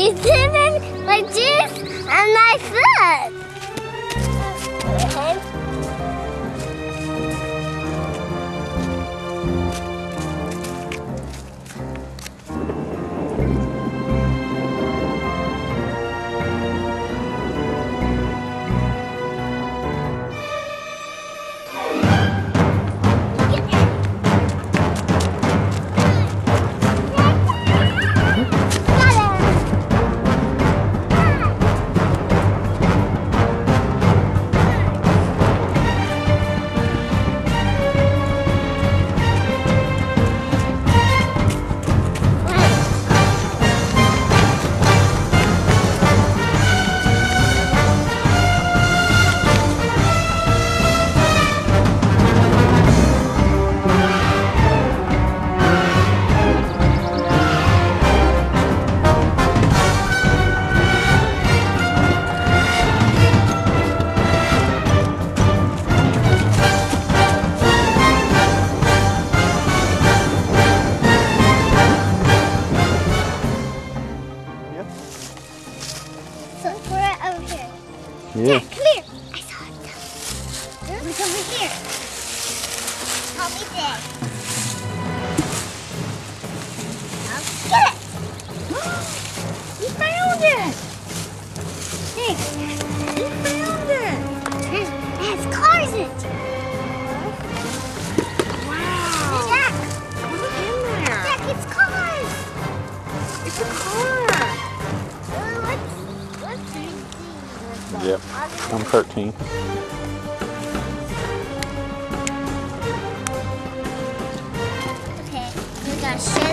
He's doing my juice and my foot. Yeah. Dad, come here. I saw it. Look over here. Help me dig. Get it. You found it. Hey, you found it. It has cars in it. Wow. Jack. What's in there? Jack, it's cars. It's a car. Let's Yep. I'm 13. Okay, we got shit